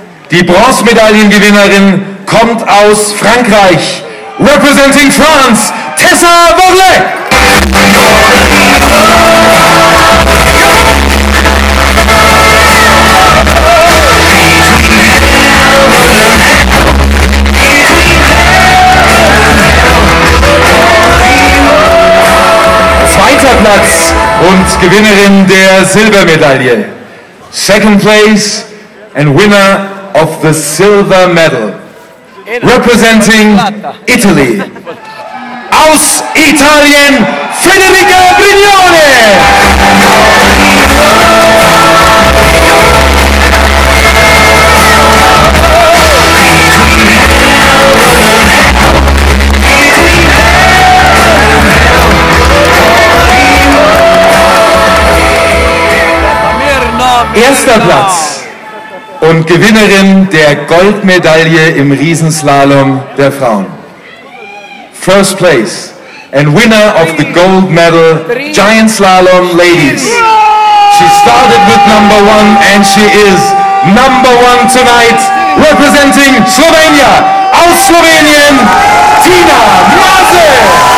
Die Bronzemedaillengewinnerin kommt aus Frankreich. Representing France, Tessa Worley. Zweiter Platz und Gewinnerin der Silbermedaille. Second place and winner of the silver medal. Representing Italy. Aus Italien, Federica Brignone! Erster Platz und Gewinnerin der Goldmedaille im Riesenslalom der Frauen. First place and winner of the gold medal giant slalom ladies. She started with number 1 and she is number 1 tonight, representing Slovenia. Aus Slowenien, Tina Maze.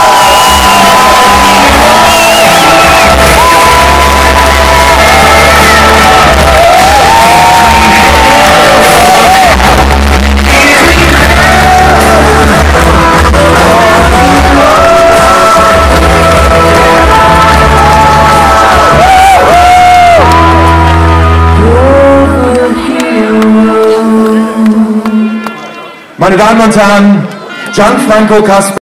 Meine Damen und Herren, Gianfranco Casper.